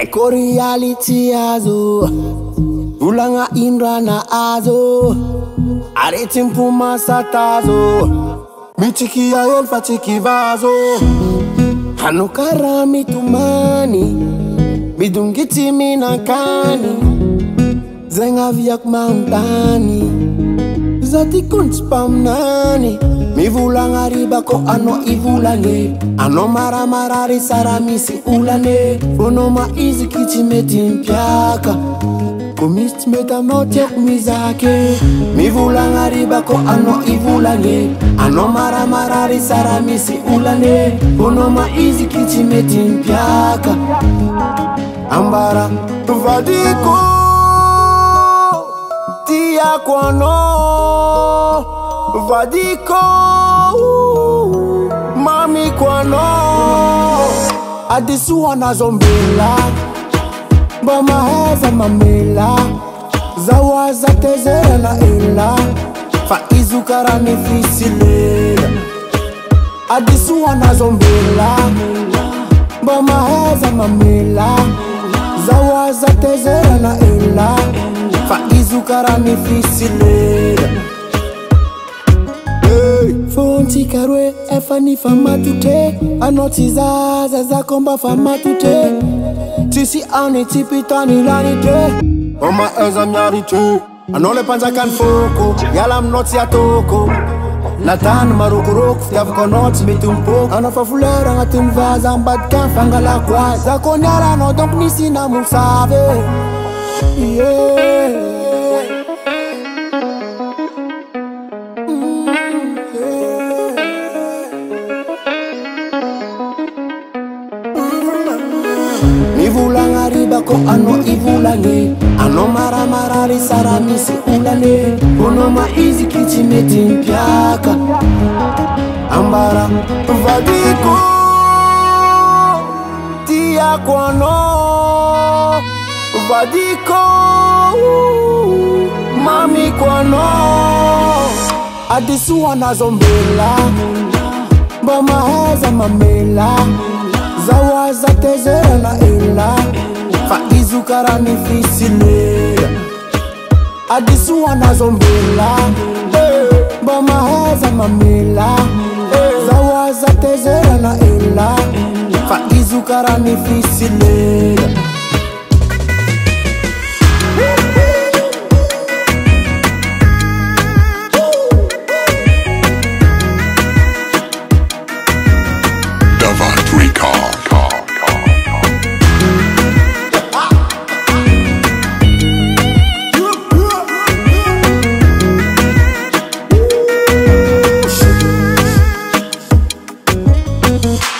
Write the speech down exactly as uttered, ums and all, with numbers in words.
Eko reality azo Vulanga inrana azo Areti mpuma satazo Mitiki ya elfa tiki vazo Hanukara mitumani Bidungiti minakani Zenga viak mauntani Zati kunspam nani Mi vulanga riba ko ano ivulane Ano mara marari saramisi ulane Fono ma izi kichi metimpiaka Komist meta noche kumizake Mi vulanga riba ko ano ivulane Ano mara marari saramisi ulane Fono ma izi kichi metimpiaka Ambara vadiko Tia kwano Vadiko Mami kwano Adisu wana zombila Bama heza mamela Zawaza tezera na ila Faizu karani fisilela Adisu wana zombila Bama heza mamela Zawaza tezera na ila Faizu karani fisilela Fonti karwe efani famatute Anotizaza za komba famatute Tisi ane tipitani lanite Oma eza mnyarite Anole panza kan foko Yalam noti ya toko Latan marukurok Yav konot mitumpo Ano fa fulera ngatin vaza Mbad kan fangala kwa Zako nyara no donk nisi na musave Yeah Ivulanga riba ko ano ivulane Ano mara marari saramisi ulane Ono ma izi kichi metimpiaka Ambara vadiko Tia kwano Vadiko Mami kwano Adisu wana zombela Bama heza mamela Zawaza tezera na ila Faizu karani fisilela Adisu wana zombela Bama heza mamela Zawaza tezera na ila Faizu karani fisilela We'll be right back.